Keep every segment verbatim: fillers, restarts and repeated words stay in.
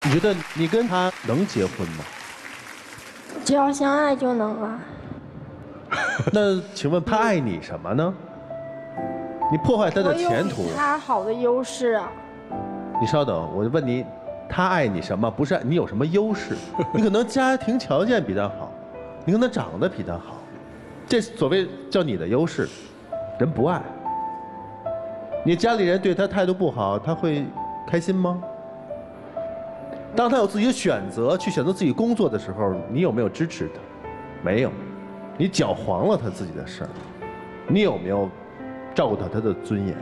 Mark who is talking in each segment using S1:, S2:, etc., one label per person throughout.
S1: 你觉得你跟他能结婚吗？
S2: 只要相爱就能啊。
S1: 那请问他爱你什么呢？你破坏他的前途。
S2: 我有比他好的优势啊。
S1: 你稍等，我就问你，他爱你什么？不是你有什么优势？你可能家庭条件比他好，你可能长得比他好，这所谓叫你的优势，人不爱。你家里人对他态度不好，他会开心吗？当他有自己的选择，去选择自己工作的时候，你有没有支持他？没有，你搅黄了他自己的事儿。你有没有照顾到他的尊严？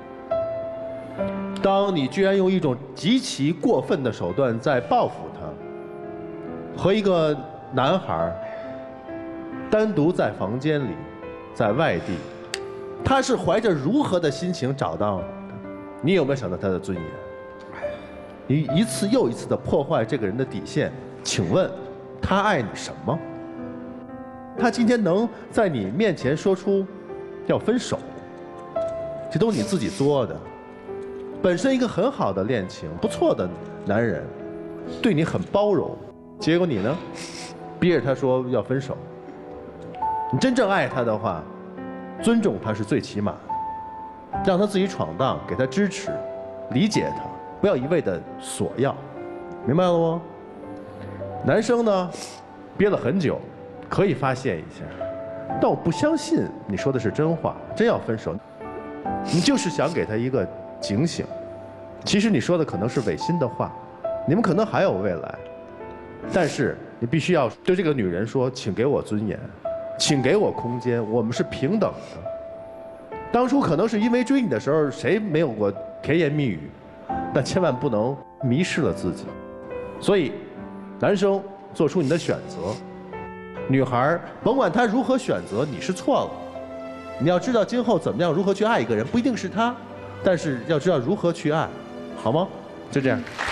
S1: 当你居然用一种极其过分的手段在报复他，和一个男孩单独在房间里，在外地，他是怀着如何的心情找到你的？你有没有想到他的尊严？你一次又一次地破坏这个人的底线，请问他爱你什么？他今天能在你面前说出要分手，这都是你自己作的。本身一个很好的恋情，不错的男人，对你很包容，结果你呢，逼着他说要分手。你真正爱他的话，尊重他是最起码的，让他自己闯荡，给他支持，理解他，不要一味的索要，明白了吗？男生呢，憋了很久，可以发泄一下，但我不相信你说的是真话，真要分手，你就是想给他一个警醒。其实你说的可能是违心的话，你们可能还有未来，但是你必须要对这个女人说，请给我尊严，请给我空间，我们是平等的。当初可能是因为追你的时候，谁没有过甜言蜜语，但千万不能迷失了自己。所以，男生做出你的选择，女孩甭管她如何选择，你是错了。你要知道今后怎么样如何去爱一个人，不一定是他，但是要知道如何去爱，好吗？就这样。